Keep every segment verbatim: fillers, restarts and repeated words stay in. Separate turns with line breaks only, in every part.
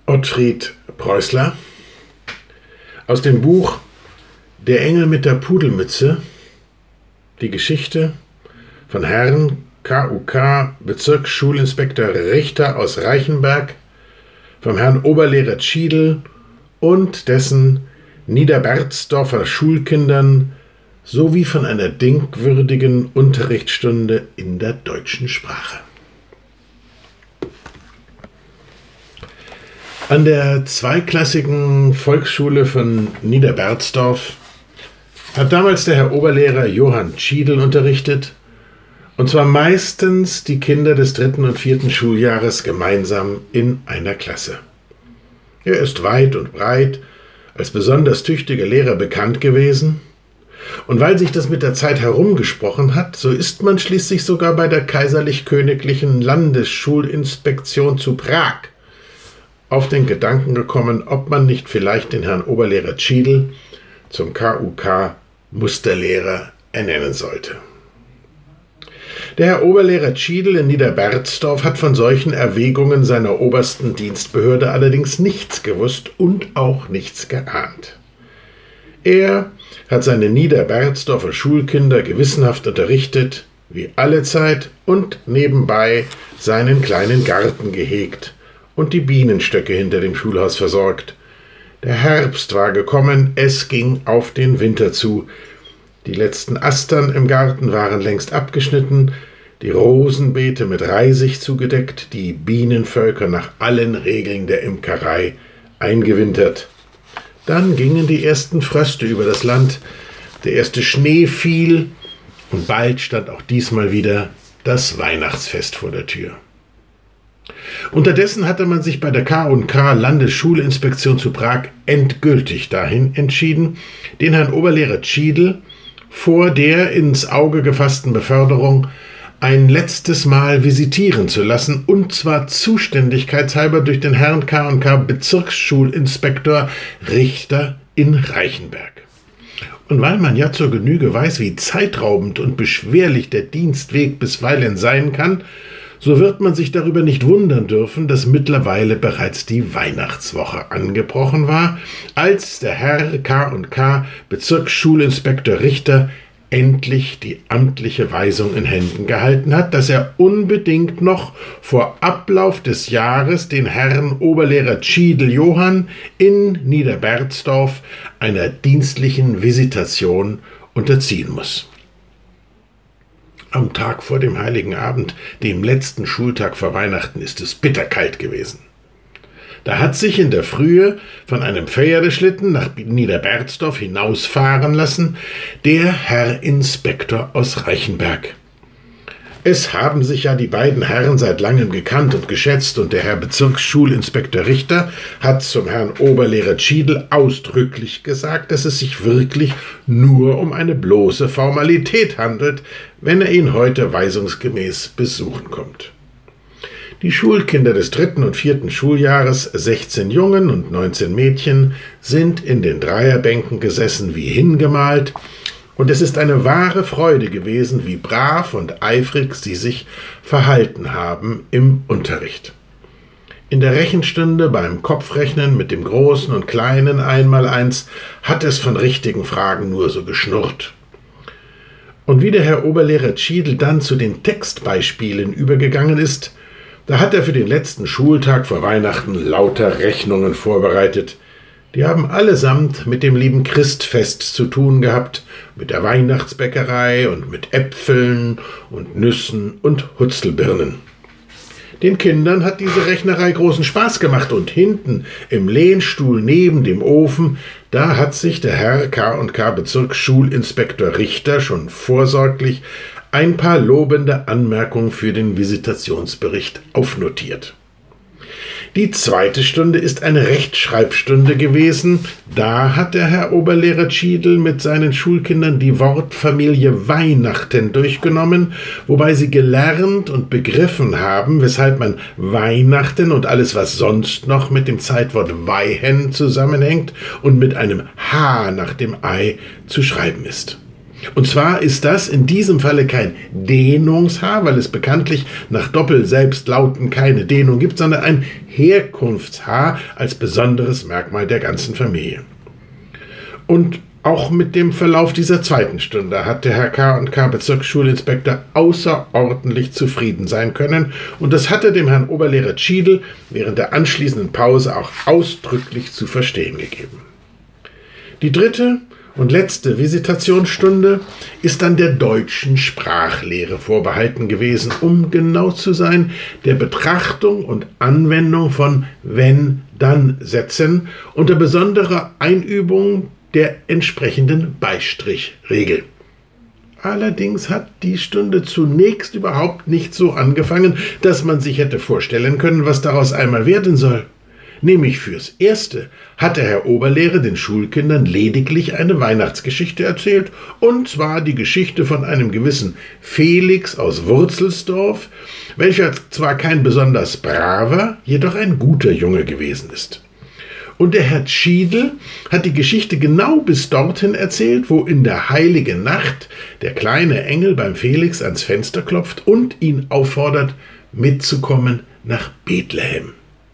Ottfried Preußler aus dem Buch Der Engel mit der Pudelmütze, die Geschichte von Herrn K U K Bezirksschulinspektor Richter aus Reichenberg, vom Herrn Oberlehrer Tschiedl und dessen Niederberzdorfer Schulkindern sowie von einer denkwürdigen Unterrichtsstunde in der deutschen Sprache. An der zweiklassigen Volksschule von Niederberzdorf hat damals der Herr Oberlehrer Johann Tschiedl unterrichtet, und zwar meistens die Kinder des dritten und vierten Schuljahres gemeinsam in einer Klasse. Er ist weit und breit als besonders tüchtiger Lehrer bekannt gewesen, und weil sich das mit der Zeit herumgesprochen hat, so ist man schließlich sogar bei der Kaiserlich-Königlichen Landesschulinspektion zu Prag auf den Gedanken gekommen, ob man nicht vielleicht den Herrn Oberlehrer Tschiedl zum K U K-Musterlehrer ernennen sollte. Der Herr Oberlehrer Tschiedl in Niederberzdorf hat von solchen Erwägungen seiner obersten Dienstbehörde allerdings nichts gewusst und auch nichts geahnt. Er hat seine Niederberzdorfer Schulkinder gewissenhaft unterrichtet, wie allezeit, und nebenbei seinen kleinen Garten gehegt und die Bienenstöcke hinter dem Schulhaus versorgt. Der Herbst war gekommen, es ging auf den Winter zu. Die letzten Astern im Garten waren längst abgeschnitten, die Rosenbeete mit Reisig zugedeckt, die Bienenvölker nach allen Regeln der Imkerei eingewintert. Dann gingen die ersten Fröste über das Land, der erste Schnee fiel, und bald stand auch diesmal wieder das Weihnachtsfest vor der Tür. Unterdessen hatte man sich bei der K U K Landesschulinspektion zu Prag endgültig dahin entschieden, den Herrn Oberlehrer Tschiedl vor der ins Auge gefassten Beförderung ein letztes Mal visitieren zu lassen, und zwar zuständigkeitshalber durch den Herrn K U K Bezirksschulinspektor Richter in Reichenberg. Und weil man ja zur Genüge weiß, wie zeitraubend und beschwerlich der Dienstweg bisweilen sein kann, so wird man sich darüber nicht wundern dürfen, dass mittlerweile bereits die Weihnachtswoche angebrochen war, als der Herr K U K Bezirksschulinspektor Richter endlich die amtliche Weisung in Händen gehalten hat, dass er unbedingt noch vor Ablauf des Jahres den Herrn Oberlehrer Tschiedl Johann in Niederberzdorf einer dienstlichen Visitation unterziehen muss. Am Tag vor dem Heiligen Abend, dem letzten Schultag vor Weihnachten, ist es bitterkalt gewesen. Da hat sich in der Frühe von einem Pferdeschlitten nach Niederberzdorf hinausfahren lassen der Herr Inspektor aus Reichenberg. Es haben sich ja die beiden Herren seit langem gekannt und geschätzt, und der Herr Bezirksschulinspektor Richter hat zum Herrn Oberlehrer Tschiedl ausdrücklich gesagt, dass es sich wirklich nur um eine bloße Formalität handelt, wenn er ihn heute weisungsgemäß besuchen kommt. Die Schulkinder des dritten und vierten Schuljahres, sechzehn Jungen und neunzehn Mädchen, sind in den Dreierbänken gesessen wie hingemalt, und es ist eine wahre Freude gewesen, wie brav und eifrig sie sich verhalten haben im Unterricht. In der Rechenstunde beim Kopfrechnen mit dem großen und kleinen Einmaleins hat es von richtigen Fragen nur so geschnurrt. Und wie der Herr Oberlehrer Tschiedl dann zu den Textbeispielen übergegangen ist, da hat er für den letzten Schultag vor Weihnachten lauter Rechnungen vorbereitet. Die haben allesamt mit dem lieben Christfest zu tun gehabt, mit der Weihnachtsbäckerei und mit Äpfeln und Nüssen und Hutzelbirnen. Den Kindern hat diese Rechnerei großen Spaß gemacht, und hinten im Lehnstuhl neben dem Ofen, da hat sich der Herr K U K Bezirksschulinspektor Richter schon vorsorglich ein paar lobende Anmerkungen für den Visitationsbericht aufnotiert. Die zweite Stunde ist eine Rechtschreibstunde gewesen. Da hat der Herr Oberlehrer Tschiedl mit seinen Schulkindern die Wortfamilie Weihnachten durchgenommen, wobei sie gelernt und begriffen haben, weshalb man Weihnachten und alles, was sonst noch mit dem Zeitwort Weihen zusammenhängt und mit einem H nach dem Ei zu schreiben ist. Und zwar ist das in diesem Falle kein Dehnungshaar, weil es bekanntlich nach Doppelselbstlauten keine Dehnung gibt, sondern ein Herkunftshaar als besonderes Merkmal der ganzen Familie. Und auch mit dem Verlauf dieser zweiten Stunde hat der Herr K und K Bezirksschulinspektor außerordentlich zufrieden sein können, und das hatte dem Herrn Oberlehrer Tschiedl während der anschließenden Pause auch ausdrücklich zu verstehen gegeben. Die dritte und letzte Visitationsstunde ist dann der deutschen Sprachlehre vorbehalten gewesen, um genau zu sein, der Betrachtung und Anwendung von Wenn-Dann-Sätzen unter besonderer Einübung der entsprechenden Beistrichregel. Allerdings hat die Stunde zunächst überhaupt nicht so angefangen, dass man sich hätte vorstellen können, was daraus einmal werden soll. Nämlich fürs Erste hat der Herr Oberlehrer den Schulkindern lediglich eine Weihnachtsgeschichte erzählt, und zwar die Geschichte von einem gewissen Felix aus Wurzelsdorf, welcher zwar kein besonders braver, jedoch ein guter Junge gewesen ist. Und der Herr Tschiedl hat die Geschichte genau bis dorthin erzählt, wo in der heiligen Nacht der kleine Engel beim Felix ans Fenster klopft und ihn auffordert, mitzukommen nach Bethlehem.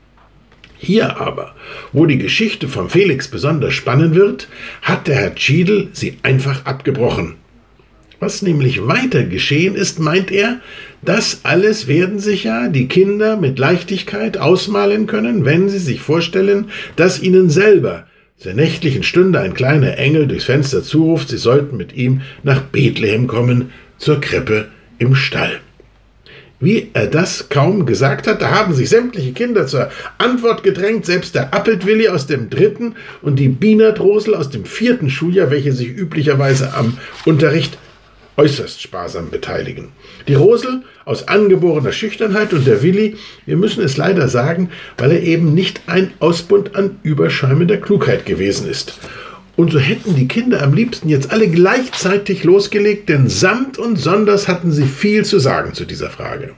Hier aber, wo die Geschichte vom Felix besonders spannend wird, hat der Herr Tschiedl sie einfach abgebrochen. Was nämlich weiter geschehen ist, meint er, das alles werden sich ja die Kinder mit Leichtigkeit ausmalen können, wenn sie sich vorstellen, dass ihnen selber zur nächtlichen Stunde ein kleiner Engel durchs Fenster zuruft, sie sollten mit ihm nach Bethlehem kommen, zur Krippe im Stall. Wie er das kaum gesagt hat, da haben sich sämtliche Kinder zur Antwort gedrängt, selbst der Appeltwilli aus dem dritten und die Bienert-Rosel aus dem vierten Schuljahr, welche sich üblicherweise am Unterricht äußerst sparsam beteiligen. Die Rosel aus angeborener Schüchternheit und der Willi, wir müssen es leider sagen, weil er eben nicht ein Ausbund an überschäumender Klugheit gewesen ist. Und so hätten die Kinder am liebsten jetzt alle gleichzeitig losgelegt, denn samt und sonders hatten sie viel zu sagen zu dieser Frage.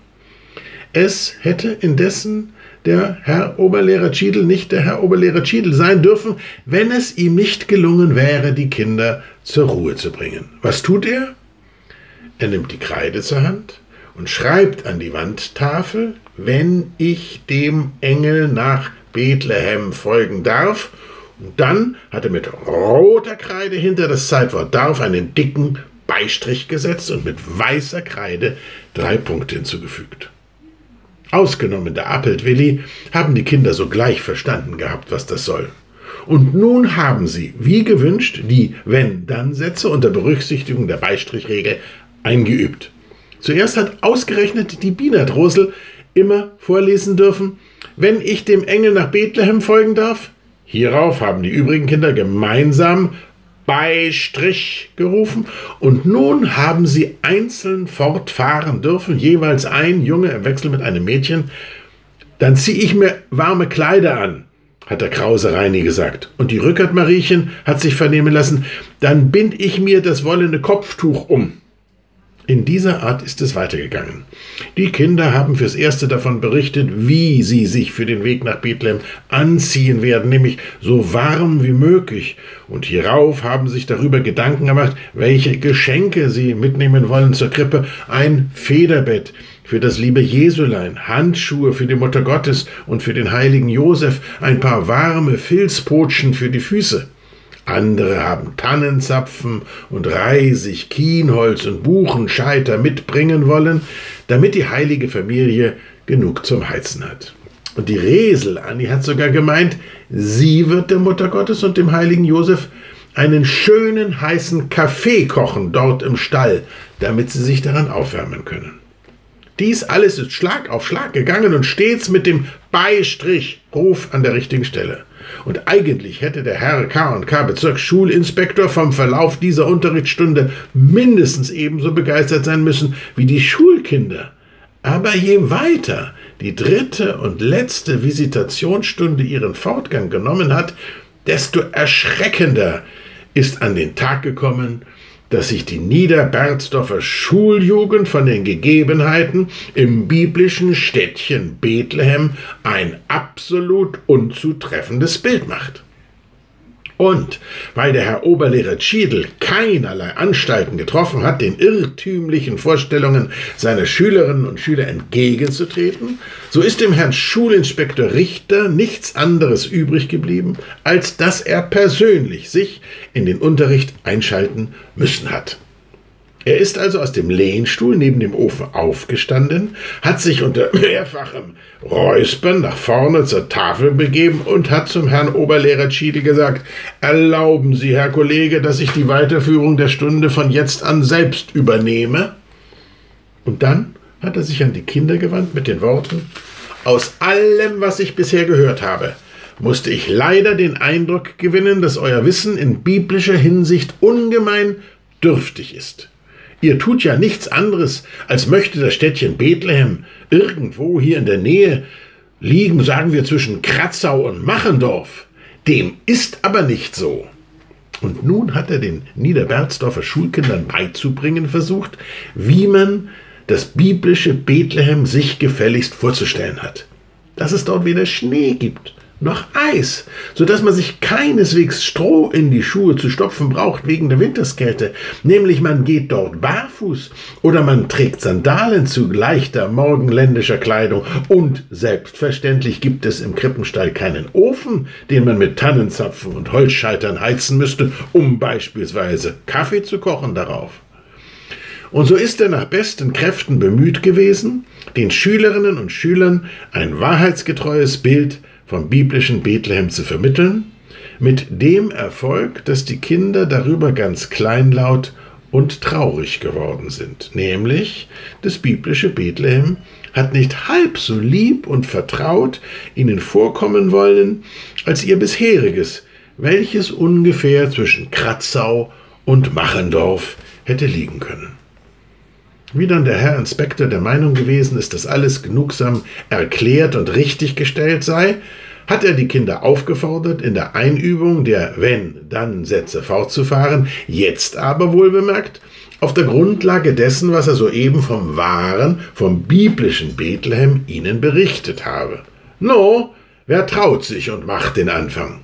Es hätte indessen der Herr Oberlehrer Tschiedl nicht der Herr Oberlehrer Tschiedl sein dürfen, wenn es ihm nicht gelungen wäre, die Kinder zur Ruhe zu bringen. Was tut er? Er nimmt die Kreide zur Hand und schreibt an die Wandtafel, wenn ich dem Engel nach Bethlehem folgen darf. Und dann hat er mit roter Kreide hinter das Zeitwort darf einen dicken Beistrich gesetzt und mit weißer Kreide drei Punkte hinzugefügt. Ausgenommen der Appeltwilli haben die Kinder sogleich verstanden gehabt, was das soll. Und nun haben sie, wie gewünscht, die Wenn-Dann-Sätze unter Berücksichtigung der Beistrichregel eingeübt. Zuerst hat ausgerechnet die Bienert-Rosel immer vorlesen dürfen, wenn ich dem Engel nach Bethlehem folgen darf. Hierauf haben die übrigen Kinder gemeinsam Beistrich gerufen, und nun haben sie einzeln fortfahren dürfen, jeweils ein Junge im Wechsel mit einem Mädchen. Dann ziehe ich mir warme Kleider an, hat der Krause Reini gesagt. Und die Rückert Mariechen hat sich vernehmen lassen, dann bind ich mir das wollene Kopftuch um. In dieser Art ist es weitergegangen. Die Kinder haben fürs Erste davon berichtet, wie sie sich für den Weg nach Bethlehem anziehen werden, nämlich so warm wie möglich. Und hierauf haben sich darüber Gedanken gemacht, welche Geschenke sie mitnehmen wollen zur Krippe. Ein Federbett für das liebe Jesulein, Handschuhe für die Mutter Gottes und für den heiligen Josef, ein paar warme Filzpotschen für die Füße. Andere haben Tannenzapfen und Reisig, Kienholz und Buchenscheiter mitbringen wollen, damit die heilige Familie genug zum Heizen hat. Und die Resel Anni hat sogar gemeint, sie wird der Mutter Gottes und dem heiligen Josef einen schönen heißen Kaffee kochen dort im Stall, damit sie sich daran aufwärmen können. Dies alles ist Schlag auf Schlag gegangen und stets mit dem Beistrichruf an der richtigen Stelle. Und eigentlich hätte der Herr K und K Bezirksschulinspektor vom Verlauf dieser Unterrichtsstunde mindestens ebenso begeistert sein müssen wie die Schulkinder. Aber je weiter die dritte und letzte Visitationsstunde ihren Fortgang genommen hat, desto erschreckender ist an den Tag gekommen, dass sich die Niederberzdorfer Schuljugend von den Gegebenheiten im biblischen Städtchen Bethlehem ein absolut unzutreffendes Bild macht. Und weil der Herr Oberlehrer Tschiedl keinerlei Anstalten getroffen hat, den irrtümlichen Vorstellungen seiner Schülerinnen und Schüler entgegenzutreten, so ist dem Herrn Schulinspektor Richter nichts anderes übrig geblieben, als dass er persönlich sich in den Unterricht einschalten müssen hat. Er ist also aus dem Lehnstuhl neben dem Ofen aufgestanden, hat sich unter mehrfachem Räuspern nach vorne zur Tafel begeben und hat zum Herrn Oberlehrer Tschiedl gesagt: »Erlauben Sie, Herr Kollege, dass ich die Weiterführung der Stunde von jetzt an selbst übernehme?« Und dann hat er sich an die Kinder gewandt mit den Worten: »Aus allem, was ich bisher gehört habe, musste ich leider den Eindruck gewinnen, dass euer Wissen in biblischer Hinsicht ungemein dürftig ist. Ihr tut ja nichts anderes, als möchte das Städtchen Bethlehem irgendwo hier in der Nähe liegen, sagen wir zwischen Kratzau und Machendorf. Dem ist aber nicht so.« Und nun hat er den Niederberzdorfer Schulkindern beizubringen versucht, wie man das biblische Bethlehem sich gefälligst vorzustellen hat. Dass es dort weder Schnee gibt noch Eis, sodass man sich keineswegs Stroh in die Schuhe zu stopfen braucht wegen der Winterskälte. Nämlich man geht dort barfuß oder man trägt Sandalen zu leichter morgenländischer Kleidung. Und selbstverständlich gibt es im Krippenstall keinen Ofen, den man mit Tannenzapfen und Holzscheitern heizen müsste, um beispielsweise Kaffee zu kochen darauf. Und so ist er nach besten Kräften bemüht gewesen, den Schülerinnen und Schülern ein wahrheitsgetreues Bild vom biblischen Bethlehem zu vermitteln, mit dem Erfolg, dass die Kinder darüber ganz kleinlaut und traurig geworden sind. Nämlich, das biblische Bethlehem hat nicht halb so lieb und vertraut ihnen vorkommen wollen, als ihr bisheriges, welches ungefähr zwischen Kratzau und Machendorf hätte liegen können. Wie dann der Herr Inspektor der Meinung gewesen ist, dass alles genugsam erklärt und richtig gestellt sei, hat er die Kinder aufgefordert, in der Einübung der Wenn-Dann-Sätze fortzufahren, jetzt aber wohlbemerkt auf der Grundlage dessen, was er soeben vom wahren, vom biblischen Bethlehem ihnen berichtet habe. No, wer traut sich und macht den Anfang?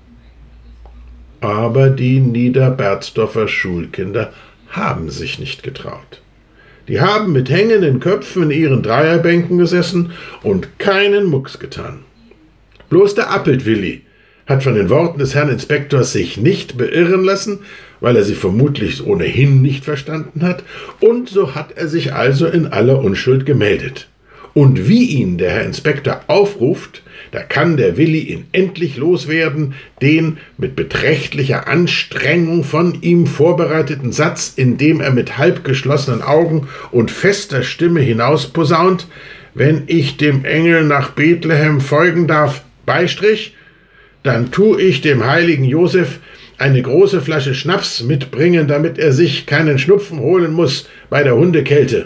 Aber die Niederberzdorfer Schulkinder haben sich nicht getraut. Die haben mit hängenden Köpfen in ihren Dreierbänken gesessen und keinen Mucks getan. Bloß der Appelt-Willi hat von den Worten des Herrn Inspektors sich nicht beirren lassen, weil er sie vermutlich ohnehin nicht verstanden hat, und so hat er sich also in aller Unschuld gemeldet. Und wie ihn der Herr Inspektor aufruft, da kann der Willi ihn endlich loswerden, den mit beträchtlicher Anstrengung von ihm vorbereiteten Satz, indem er mit halb geschlossenen Augen und fester Stimme hinausposaunt: »Wenn ich dem Engel nach Bethlehem folgen darf, Beistrich, dann tu ich dem heiligen Josef eine große Flasche Schnaps mitbringen, damit er sich keinen Schnupfen holen muss bei der Hundekälte.«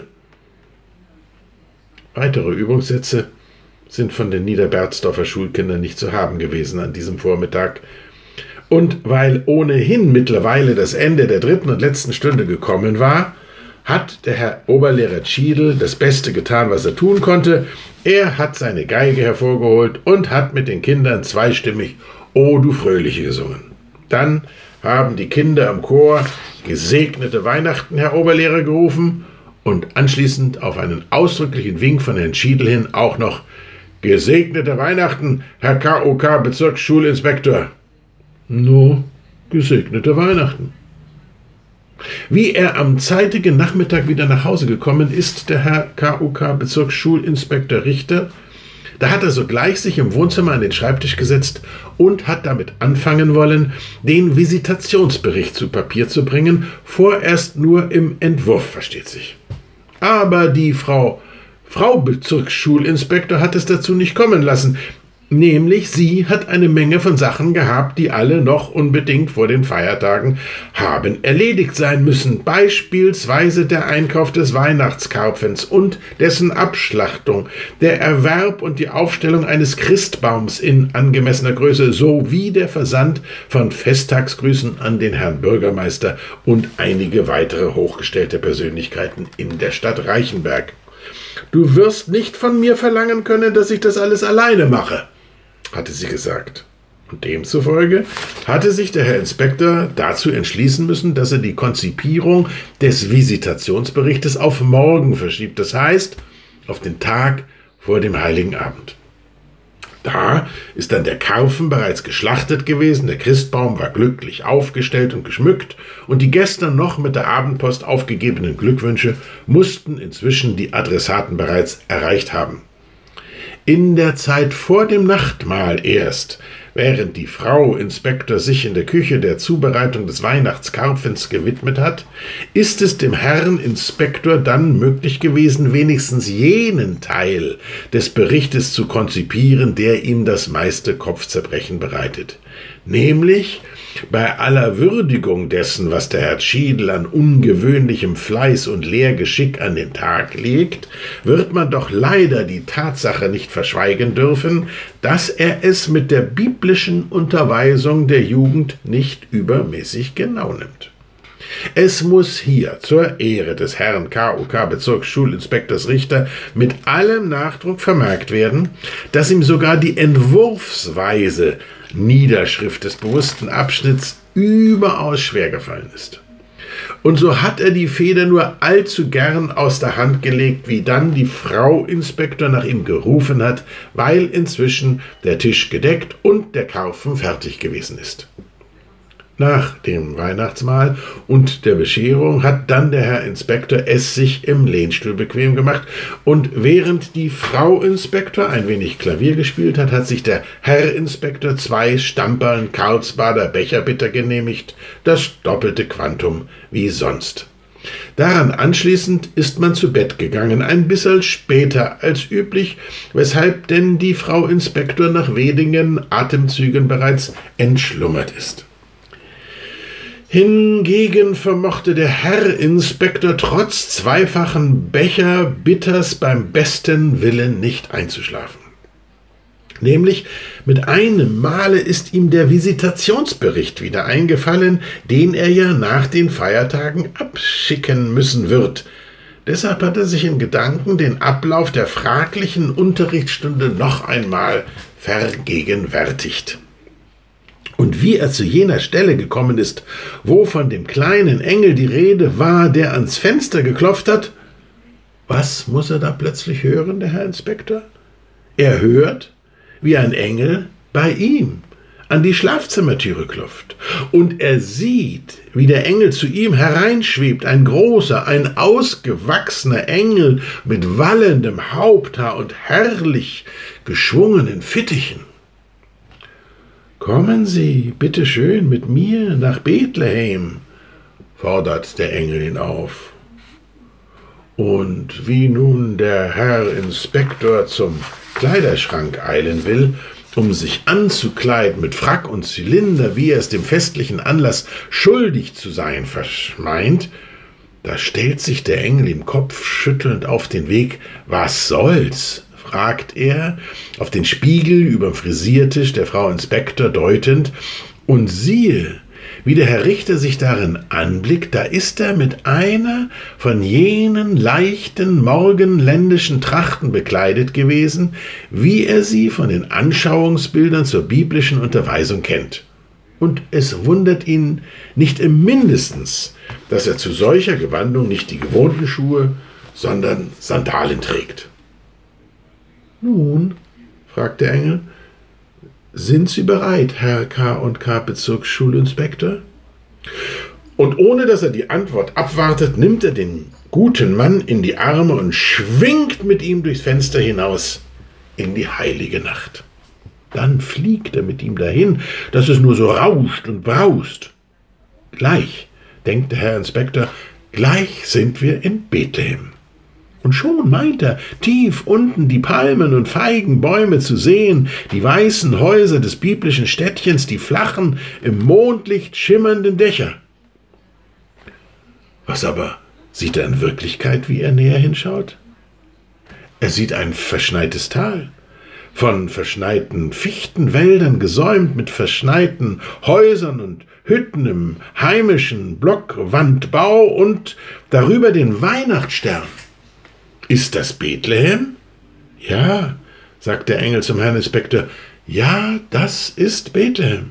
Weitere Übungssätze sind von den Niederberzdorfer Schulkindern nicht zu haben gewesen an diesem Vormittag. Und weil ohnehin mittlerweile das Ende der dritten und letzten Stunde gekommen war, hat der Herr Oberlehrer Tschiedl das Beste getan, was er tun konnte. Er hat seine Geige hervorgeholt und hat mit den Kindern zweistimmig »O du Fröhliche« gesungen. Dann haben die Kinder im Chor »Gesegnete Weihnachten, Herr Oberlehrer« gerufen und anschließend auf einen ausdrücklichen Wink von Herrn Tschiedl hin auch noch »Gesegnete Weihnachten, Herr K O K-Bezirksschulinspektor«. No, gesegnete Weihnachten. Wie er am zeitigen Nachmittag wieder nach Hause gekommen ist, der Herr K O K-Bezirksschulinspektor Richter, da hat er sogleich sich im Wohnzimmer an den Schreibtisch gesetzt und hat damit anfangen wollen, den Visitationsbericht zu Papier zu bringen, vorerst nur im Entwurf, versteht sich. Aber die Frau, Frau Bezirksschulinspektor hat es dazu nicht kommen lassen. Nämlich sie hat eine Menge von Sachen gehabt, die alle noch unbedingt vor den Feiertagen haben erledigt sein müssen. Beispielsweise der Einkauf des Weihnachtskarpfens und dessen Abschlachtung, der Erwerb und die Aufstellung eines Christbaums in angemessener Größe sowie der Versand von Festtagsgrüßen an den Herrn Bürgermeister und einige weitere hochgestellte Persönlichkeiten in der Stadt Reichenberg. »Du wirst nicht von mir verlangen können, dass ich das alles alleine mache«, hatte sie gesagt. Und demzufolge hatte sich der Herr Inspektor dazu entschließen müssen, dass er die Konzipierung des Visitationsberichtes auf morgen verschiebt, das heißt auf den Tag vor dem Heiligen Abend. Da ist dann der Karpfen bereits geschlachtet gewesen, der Christbaum war glücklich aufgestellt und geschmückt und die gestern noch mit der Abendpost aufgegebenen Glückwünsche mussten inzwischen die Adressaten bereits erreicht haben. In der Zeit vor dem Nachtmahl erst, während die Frau Inspektor sich in der Küche der Zubereitung des Weihnachtskarpfens gewidmet hat, ist es dem Herrn Inspektor dann möglich gewesen, wenigstens jenen Teil des Berichtes zu konzipieren, der ihm das meiste Kopfzerbrechen bereitet. Nämlich bei aller Würdigung dessen, was der Herr Schiedl an ungewöhnlichem Fleiß und Lehrgeschick an den Tag legt, wird man doch leider die Tatsache nicht verschweigen dürfen, dass er es mit der biblischen Unterweisung der Jugend nicht übermäßig genau nimmt. Es muss hier zur Ehre des Herrn K U K-Bezirksschulinspektors Richter mit allem Nachdruck vermerkt werden, dass ihm sogar die Entwurfsweise Niederschrift des bewussten Abschnitts überaus schwer gefallen ist. Und so hat er die Feder nur allzu gern aus der Hand gelegt, wie dann die Frau Inspektor nach ihm gerufen hat, weil inzwischen der Tisch gedeckt und der Karpfen fertig gewesen ist. Nach dem Weihnachtsmahl und der Bescherung hat dann der Herr Inspektor es sich im Lehnstuhl bequem gemacht und während die Frau Inspektor ein wenig Klavier gespielt hat, hat sich der Herr Inspektor zwei Stamperln Karlsbader Becherbitter genehmigt, das doppelte Quantum wie sonst. Daran anschließend ist man zu Bett gegangen, ein bisschen später als üblich, weshalb denn die Frau Inspektor nach wenigen Atemzügen bereits entschlummert ist. Hingegen vermochte der Herr Inspektor trotz zweifachen Becherbitters beim besten Willen nicht einzuschlafen. Nämlich mit einem Male ist ihm der Visitationsbericht wieder eingefallen, den er ja nach den Feiertagen abschicken müssen wird. Deshalb hat er sich in Gedanken den Ablauf der fraglichen Unterrichtsstunde noch einmal vergegenwärtigt. Und wie er zu jener Stelle gekommen ist, wo von dem kleinen Engel die Rede war, der ans Fenster geklopft hat, was muss er da plötzlich hören, der Herr Inspektor? Er hört, wie ein Engel bei ihm an die Schlafzimmertüre klopft. Und er sieht, wie der Engel zu ihm hereinschwebt, ein großer, ein ausgewachsener Engel mit wallendem Haupthaar und herrlich geschwungenen Fittichen. »Kommen Sie, bitte schön, mit mir nach Bethlehem«, fordert der Engel ihn auf. Und wie nun der Herr Inspektor zum Kleiderschrank eilen will, um sich anzukleiden mit Frack und Zylinder, wie er es dem festlichen Anlass schuldig zu sein verschmeint, da stellt sich der Engel im Kopf schüttelnd auf den Weg. »Was soll's?« fragt er, auf den Spiegel überm Frisiertisch der Frau Inspektor deutend, und siehe, wie der Herr Richter sich darin anblickt, da ist er mit einer von jenen leichten morgenländischen Trachten bekleidet gewesen, wie er sie von den Anschauungsbildern zur biblischen Unterweisung kennt. Und es wundert ihn nicht im Mindestens, dass er zu solcher Gewandung nicht die gewohnten Schuhe, sondern Sandalen trägt. »Nun«, fragt der Engel, »sind Sie bereit, Herr K und K Bezirksschulinspektor?« Und ohne dass er die Antwort abwartet, nimmt er den guten Mann in die Arme und schwingt mit ihm durchs Fenster hinaus in die heilige Nacht. Dann fliegt er mit ihm dahin, dass es nur so rauscht und braust. Gleich, denkt der Herr Inspektor, gleich sind wir in Bethlehem. Und schon meint er, tief unten die Palmen und Feigenbäume zu sehen, die weißen Häuser des biblischen Städtchens, die flachen, im Mondlicht schimmernden Dächer. Was aber sieht er in Wirklichkeit, wie er näher hinschaut? Er sieht ein verschneites Tal, von verschneiten Fichtenwäldern gesäumt, mit verschneiten Häusern und Hütten im heimischen Blockwandbau und darüber den Weihnachtsstern. Ist das Bethlehem? Ja, sagt der Engel zum Herrn Inspektor, ja, das ist Bethlehem.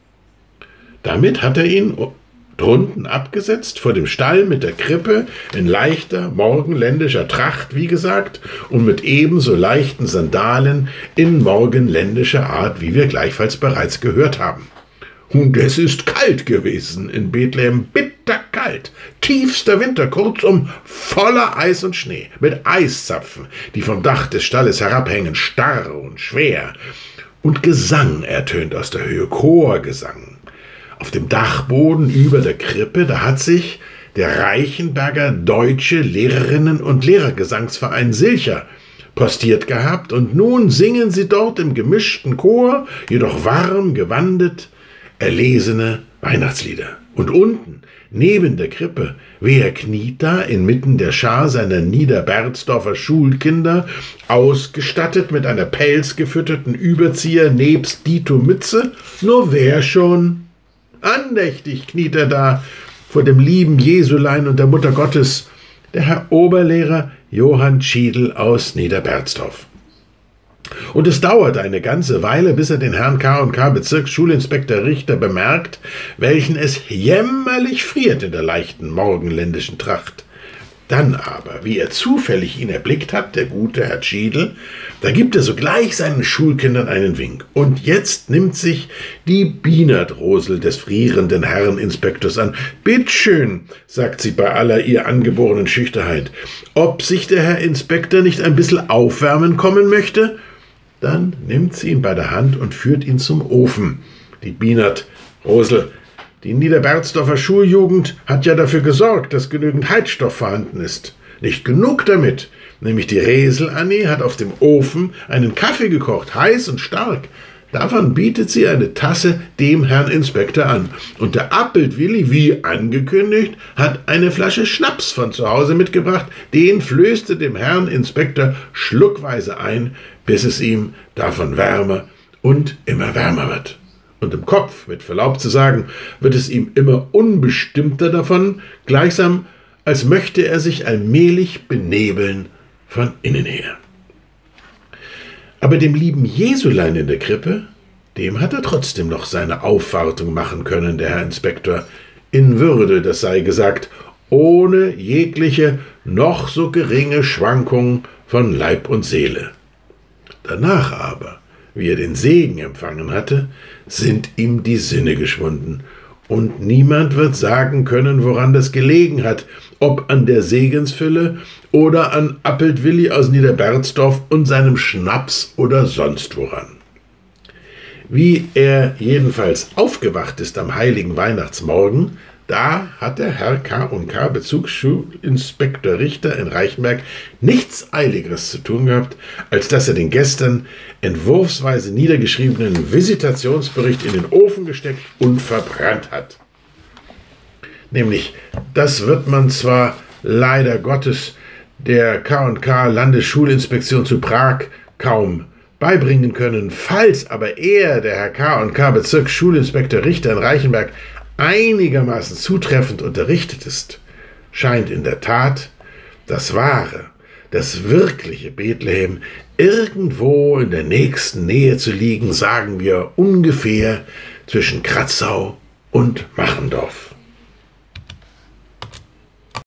Damit hat er ihn drunten abgesetzt, vor dem Stall mit der Krippe, in leichter morgenländischer Tracht, wie gesagt, und mit ebenso leichten Sandalen in morgenländischer Art, wie wir gleichfalls bereits gehört haben. Und es ist kalt gewesen in Bethlehem, bitterkalt, tiefster Winter, kurzum voller Eis und Schnee, mit Eiszapfen, die vom Dach des Stalles herabhängen, starr und schwer. Und Gesang ertönt aus der Höhe, Chorgesang. Auf dem Dachboden über der Krippe, da hat sich der Reichenberger Deutsche Lehrerinnen- und Lehrergesangsverein Silcher postiert gehabt, und nun singen sie dort im gemischten Chor, jedoch warm gewandet, erlesene Weihnachtslieder. Und unten, neben der Krippe, wer kniet da inmitten der Schar seiner Niederberzdorfer Schulkinder, ausgestattet mit einer pelzgefütterten Überzieher nebst Dito Mütze? Nur wer schon? Andächtig kniet er da vor dem lieben Jesulein und der Mutter Gottes, der Herr Oberlehrer Johann Schiedl aus Niederberzdorf. Und es dauert eine ganze Weile, bis er den Herrn K und K Bezirksschulinspektor Richter bemerkt, welchen es jämmerlich friert in der leichten morgenländischen Tracht. Dann aber, wie er zufällig ihn erblickt hat, der gute Herr Schiedl, da gibt er sogleich seinen Schulkindern einen Wink. Und jetzt nimmt sich die Bienerdrosel des frierenden Herrn Inspektors an. »Bittschön«, sagt sie bei aller ihr angeborenen Schüchternheit, »ob sich der Herr Inspektor nicht ein bisschen aufwärmen kommen möchte?« Dann nimmt sie ihn bei der Hand und führt ihn zum Ofen. Die Bienerdrosel: »Die Niederberzdorfer Schuljugend hat ja dafür gesorgt, dass genügend Heizstoff vorhanden ist. Nicht genug damit, nämlich die Resel Annie hat auf dem Ofen einen Kaffee gekocht, heiß und stark. Davon bietet sie eine Tasse dem Herrn Inspektor an. Und der Appelt Willi, wie angekündigt, hat eine Flasche Schnaps von zu Hause mitgebracht. Den flößte dem Herrn Inspektor schluckweise ein, bis es ihm davon wärmer und immer wärmer wird. Und im Kopf, mit Verlaub zu sagen, wird es ihm immer unbestimmter davon, gleichsam als möchte er sich allmählich benebeln von innen her. Aber dem lieben Jesulein in der Krippe, dem hat er trotzdem noch seine Aufwartung machen können, der Herr Inspektor, in Würde, das sei gesagt, ohne jegliche, noch so geringe Schwankung von Leib und Seele. Danach aber, wie er den Segen empfangen hatte, sind ihm die Sinne geschwunden, und niemand wird sagen können, woran das gelegen hat, ob an der Segensfülle oder an Appelt Willi aus Niederberzdorf und seinem Schnaps oder sonst woran. Wie er jedenfalls aufgewacht ist am heiligen Weihnachtsmorgen, da hat der Herr K und K Bezirksschulinspektor Richter in Reichenberg nichts Eiligeres zu tun gehabt, als dass er den gestern entwurfsweise niedergeschriebenen Visitationsbericht in den Ofen gesteckt und verbrannt hat. Nämlich, das wird man zwar leider Gottes der K und K Landesschulinspektion zu Prag kaum beibringen können, falls aber er, der Herr K und K Bezirksschulinspektor Richter in Reichenberg, einigermaßen zutreffend unterrichtet ist, scheint in der Tat das wahre, das wirkliche Bethlehem irgendwo in der nächsten Nähe zu liegen, sagen wir ungefähr zwischen Kratzau und Machendorf.